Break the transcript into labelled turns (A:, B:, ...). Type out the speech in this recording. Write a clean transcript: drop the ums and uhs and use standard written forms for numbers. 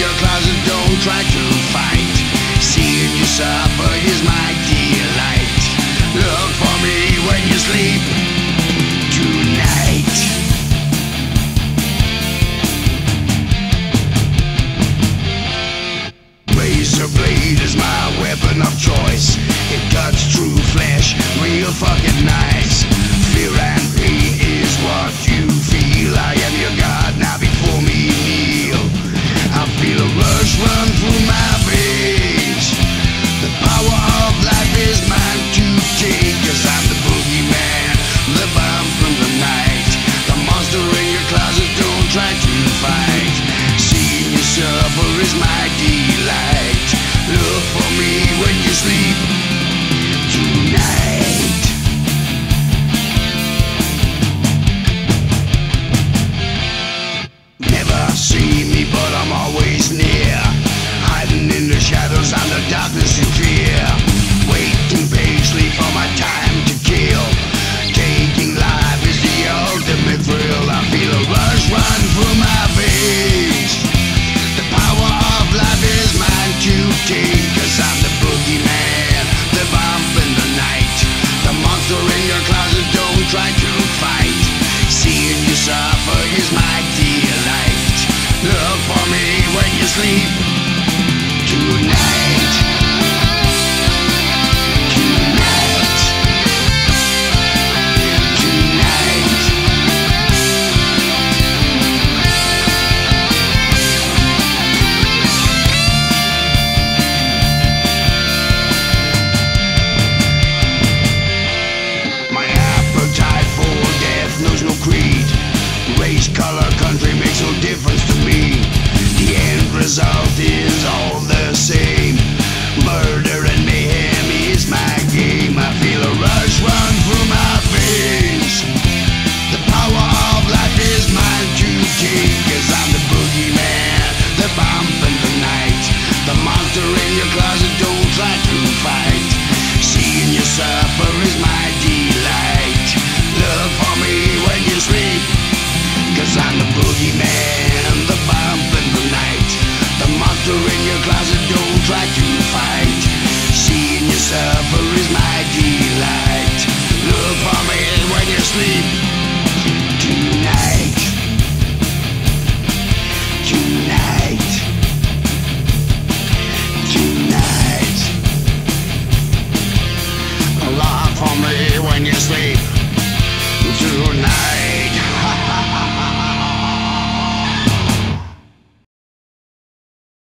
A: your closet, don't try to fight. Seeing you suffer is my delight. Look for me when you sleep tonight. Razor blade is my weapon of choice. It cuts through flesh real fucking nice. Fear and pain is what you feel. I am your God, now before me kneel. I feel a rush run through my veins. The power of life is mine to take, 'cause I'm the boogeyman, the bomb from the night. The monster in your closet, don't try to fight. Seeing you suffer is my delight. Look for me when you sleep tonight. Never see me, but I'm always near. Hiding in the shadows, I'm the darkness you fear. Waiting patiently for my time to kill. Taking life is the ultimate thrill. I feel a rush run through my veins. The power of life is mine to take, 'cause I'm the boogeyman, the bomb in the night. The monster in your closet, don't try to fight. Seeing you suffer is my delight. Look for me when you sleep tonight. Tonight. Tonight. My appetite for death knows no creed. Race, color, country makes no difference to me. The end result is all the same. Murder and mayhem is my game. I feel a rush run through my veins. The power of life is mine to take, 'cause I'm the boogeyman, the bomb in the night. The monster in your closet, don't try to fight. Seeing you suffer is my delight. Look for me when you sleep, 'cause I'm the boogeyman, the bomb in the night. The monster in your closet, don't try to